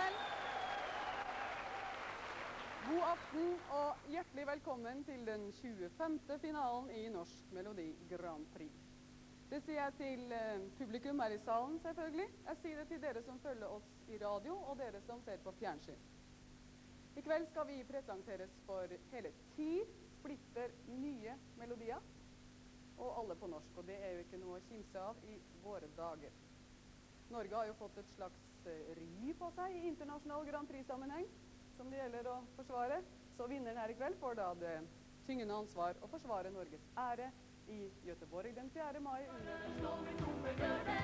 kveld. God aften og hjertelig velkommen til den 25. finalen i Norsk Melodi Grand Prix. Det sier jeg til publikum her i salen, selvfølgelig. Jeg sier det til dere som følger oss i radio, og dere som ser på fjernsyn. I kveld skal vi presenteres for hele 10 splitter nye melodier, og alle på norsk, og det er jo ikke noe å kimse av i våre dager. Norge har jo fått et slags ry på seg i internasjonal Grand Prix-sammenheng, som det gjelder å forsvare. Så vinneren her i kveld får da det tyngende ansvar å forsvare Norges ære i Göteborg den 4. mai under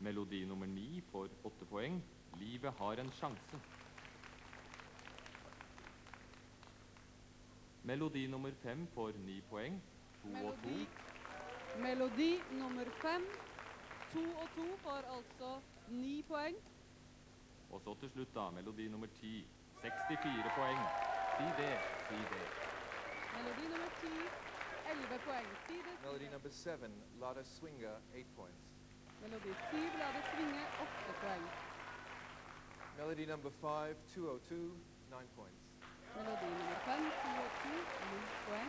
Melodi nummer 9 får 8 poeng. Livet har en sjanse. Melodi nummer 5 får 9 poeng. 2 og 2. Melodi nummer 5. 2 og 2 får altså 9 poeng. Og så til slutt da, melodi nummer 10. 64 poeng. Si det, si det. Melodi nummer 10. 11 poeng. Si det, si Melody det. number 7, La det svinge, 8 points. Melodi 7. La det svinge. 8 poeng. Melody number 5, 202, 9 points. Melodi nummer 5. 2 og 2. 9 poeng.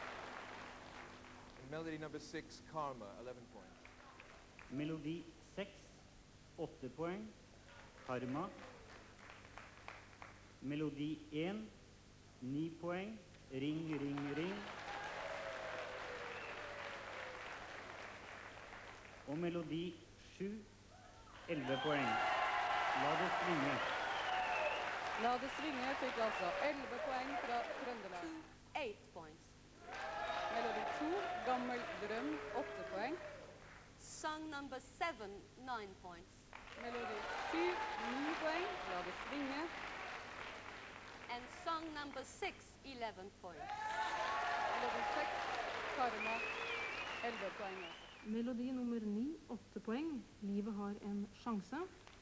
And melody number 6, Karma, 11 points. Melodi 6, 8 poeng. Karma. Melodi 1, 9 poeng. Ring, ring, ring. Og melodi 7, 11 poeng. La det svinge. La det svinge fikk altså 11 poeng fra Trøndelag. 8 points. Melodi 2. Gammel drøm. 8 poeng. Song number 7, 9 points. Melodi 7. 9 poeng. La det svinge. And song number 6, 11 points. Melodi 6. Karma. 11 poeng også. Melodi nummer 9, 8 poeng. Livet har en sjanse.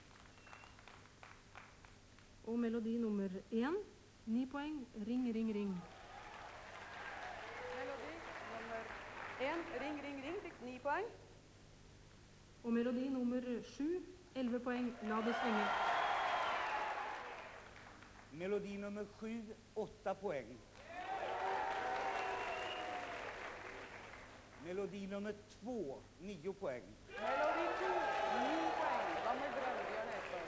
Og melodi nummer 1, 9 poeng. Ring, ring, ring. Melodi nummer 1. Ring, ring, ring fikk 9 poeng. Og melodi nummer 7, 11 poeng. La det svinge. Melodi nummer 7, 8 poeng. Melodi nummer 2, 9 poeng. Melodi 2. 9 poeng. Gammel drøm. Bjørn Eidsvåg.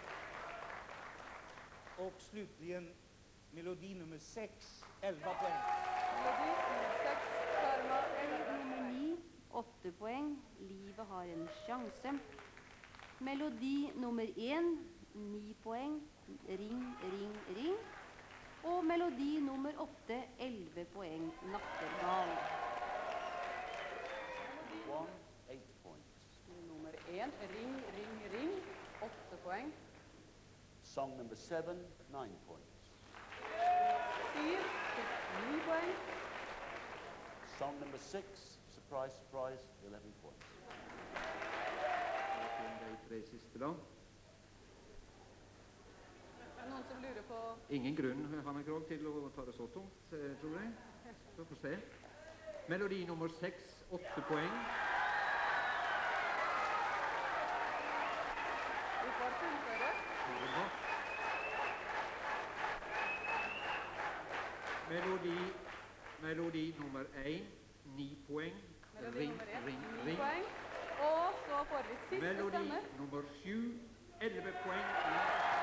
Og slutligen melodi nummer 6, 11 poeng. Melodi nummer 6. Karma. 11 Nummer 9, 8 poeng. Livet har en sjanse. Melodi nummer 1, 9 poeng. Ring, ring, ring. Og melodi nummer 8, 11 poeng. Nattergal. 8 points. Nummer 1. Ring, ring, ring. 8 poeng. Song number 7, 9 points. 7 fikk 9 poeng. Song number 6, surprise, surprise, 11 points. De 3 siste da. Er det noen som lurer på Ingen grunn, Hanne Krogh, til å ta det så tungt, tror jeg. Så får se. Melodi nummer 6, 8 poeng. Vi får fullføre. Melodi nummer 1, 9 poeng. Melodi Ring, nummer 1. ring, 9 ring. poeng. Og så får vi siste Melodi stemme. nummer 7, 11 poeng.